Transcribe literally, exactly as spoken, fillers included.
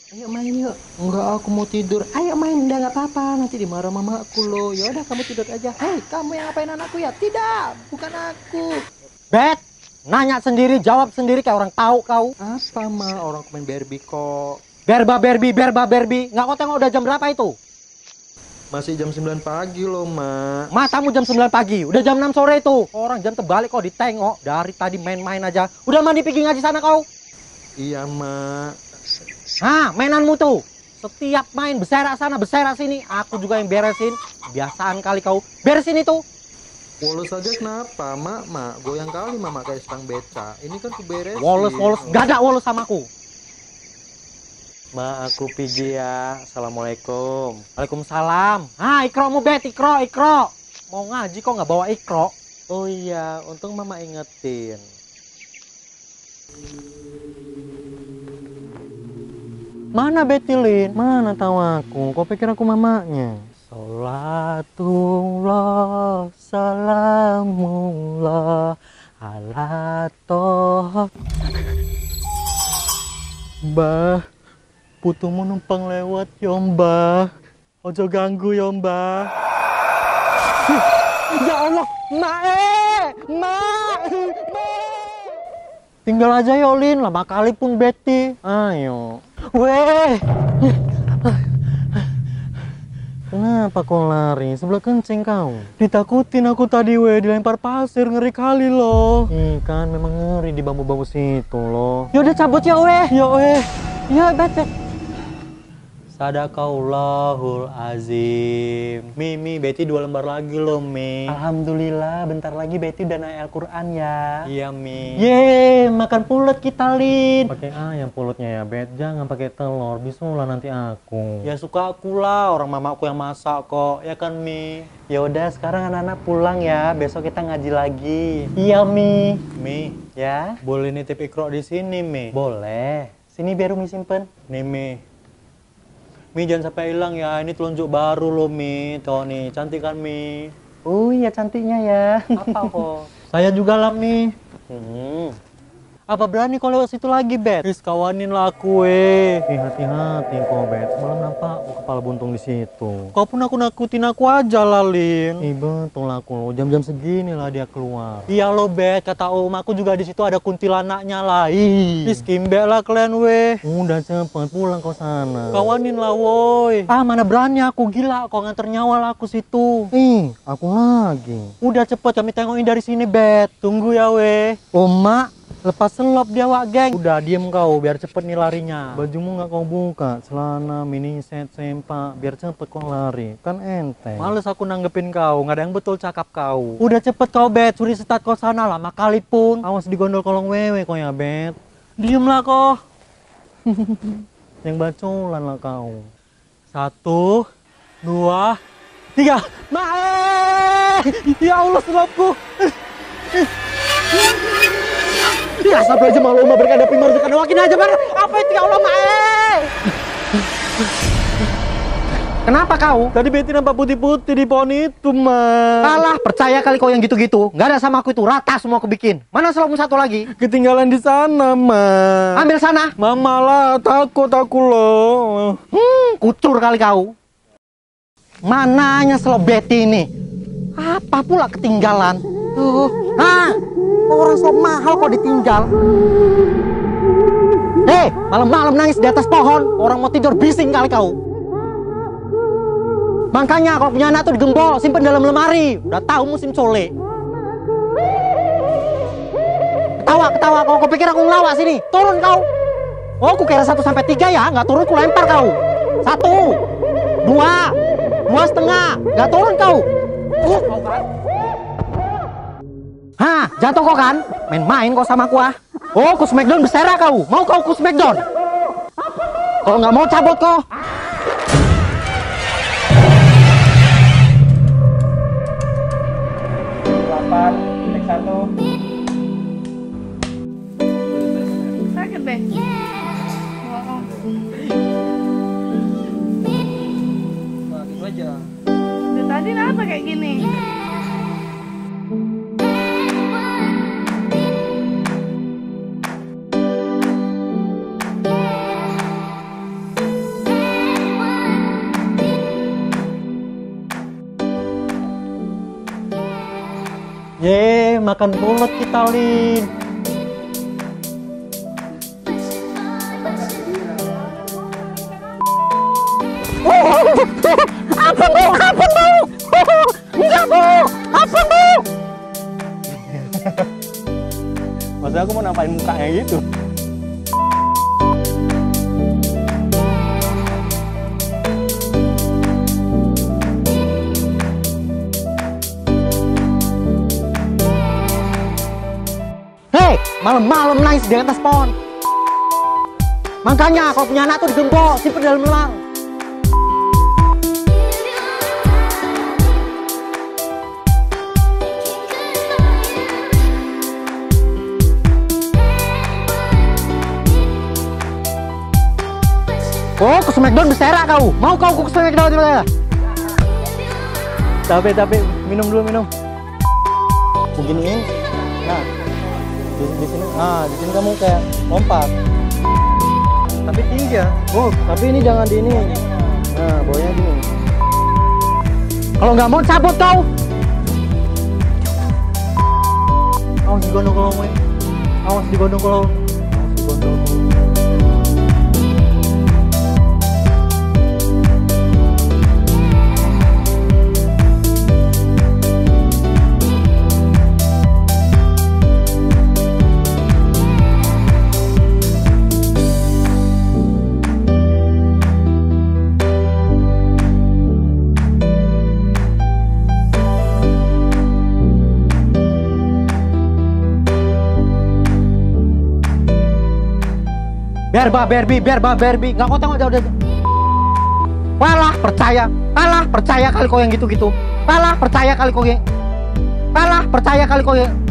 Ayo main yuk. Enggak, aku mau tidur. Ayo main, udah nggak apa-apa. Nanti dimarah mamaku loh. Ya udah kamu tidur aja. Hei, kamu yang ngapain anakku ya? Tidak, bukan aku. Bet, nanya sendiri, jawab sendiri kayak orang tahu kau. Apa ma? Orang main Barbie kok. Berba berbi, berba berbi. Nggak kau tengok udah jam berapa itu? Masih jam sembilan pagi loh, ma. Matamu jam sembilan pagi, udah jam enam sore itu. Orang jam terbalik kok ditengok. Dari tadi main-main aja. Udah mandi pergi ngaji sana kau? Iya, ma. Hah, mainanmu tuh. Setiap main beserak sana, beserak sini. Aku juga yang beresin. Biasaan kali kau. Beresin itu. Woles aja kenapa, mak? Mak, goyang kali mama kayak stang beca. Ini kan kuberesin. Woles, woles. Gak ada woles sama aku. Ma, aku pergi ya. Assalamualaikum. Waalaikumsalam. Ah, ikro mu bet, ikro, ikro. Mau ngaji kok nggak bawa ikro? Oh iya, untung mama ingetin. Mana Betilin? Mana tahu aku? Kau pikir aku mamanya? Salatullah, salamullah, ala toh. Mbah, putumu numpang lewat ya mbah. Ojo ganggu ya mbah. Ya Allah, mae, ma, ma. Tinggal aja ya Lin, lama kali pun Betty. Ayo. Weh. Kenapa kau lari? Sebelah kencing kau. Ditakutin aku tadi weh, dilempar pasir, ngeri kali loh. Ih kan memang ngeri di bambu-bambu situ loh. Yaudah cabut ya weh. Ya weh. Ya bet bet. Sadaqallahul azim. Mimi, Betty dua lembar lagi loh, Mi. Alhamdulillah, bentar lagi Betty udah naik Al-Quran ya. Iya, Mi. Yeay, makan pulut kita, Lin. Pakai ayam pulutnya ya, Bet. Jangan pakai telur, bisulah nanti aku. Ya suka aku lah, orang mamaku yang masak kok. Ya kan, Mi? Ya udah, sekarang anak-anak pulang ya. Besok kita ngaji lagi. Iya, Mi. Mi, Ya? boleh nitip ikro di sini, Mi? Boleh. Sini biar Umi simpen. Nih, Mi. Mi jangan sampai hilang ya. Ini telunjuk baru loh, Mi. Tuh nih, cantik kan, Mi? Oh iya cantiknya ya. Apa kok? Saya juga lah, Mi. Hmm. Apa berani kau lewat situ lagi, Bet? Wis kawanin lah aku, weh. Eh, hati-hati kau, Bet. Semalam nampak kau kepala buntung di situ. Kau pun aku nakutin aku aja lah, Lin. Eh, betul lah aku. Jam-jam segini lah dia keluar. Iya lo, Bet. Kata om aku juga di situ ada kuntilanaknya lah. Ih, wis kimbek lah kalian, weh. Udah cepet pulang kau sana. Kawanin lah, woi. Ah, mana berani aku, gila. Kau nganter nyawa lah aku situ. Eh, aku lagi. Udah cepet kami tengokin dari sini, Bet. Tunggu ya, weh. Oh, Mak. Lepas selop dia, Wak, geng. Udah diem kau, biar cepet nih larinya. Bajumu nggak kau buka, celana, mini set, sempak, biar cepet kau lari. Kan enteng. Males aku nanggepin kau, nggak ada yang betul cakap kau. Udah cepet kau, Bet. Suri setat kau sana lama kali pun. Awas digondol kolong wewe kau ya, Bet. Diem lah kau. Yang bacolan lah kau. Satu, dua, tiga. Mae! Ya Allah, selopku. Ya sampai aja malu memberikan api marzukan wakin aja bar. Apa itu ya Allah, Mae? Kenapa kau? Tadi Betty nampak putih-putih di pohon itu, Ma. Alah, percaya kali kau yang gitu-gitu. Nggak ada sama aku itu, rata semua aku bikin. Mana selopmu satu lagi? Ketinggalan di sana, Ma. Ambil sana. Mama lah, takut aku loh. Hmm, kucur kali kau. Mananya selop Betty ini? Apa pula ketinggalan? Tuh, ah, orang selop mahal kok ditinggal. Hei, malam-malam nangis di atas pohon. Orang mau tidur bising kali kau. Makanya kalau punya anak tuh digembok, simpen dalam lemari. Udah tahu musim cole. Ketawa, ketawa. Kau kau pikir aku ngelawak sini? Turun kau. Oh, aku kira satu sampai tiga ya. Nggak turun, ku lempar kau. Satu, dua, dua setengah. Nggak turun kau. Uh. Hah, jatuh kau kan? Main-main kau sama aku ah. Oh, ku smackdown bersera kau. Mau kau ku smackdown? Kalau nggak mau cabut kau. Delapan, titik satu. Sakit deh. Oh, Nah, gitu aja. dari tadi kenapa kayak gini? Ye, makan bulat kita, Lin. Apa bu? Apa bu? Enggak bu. Apa bu? Maksudnya aku mau nampain mukanya gitu. Hei, malam-malam nangis di atas pohon. Makanya kalau punya anak tuh digembok, simpen dalam elang. Oh, ke Smackdown berserak kau. Mau kau ke Smackdown juga? Tapi tapi minum dulu minum. Beginiin. Nah, di, di sini. Nah, di sini kamu kayak lompat. Tapi tinggi ya. Oh, tapi ini jangan di ini. Nah, bawahnya gini. Kalau nggak mau cabut kau. Awas digondong kalau mau. Awas digondong kalau. Awas digondong. Biar bah Barbie, biar bah Barbie. Nggak kau tengok udah. Palah percaya, palah percaya kali kau yang gitu-gitu. Palah percaya kali kau yang. Palah percaya kali kau yang.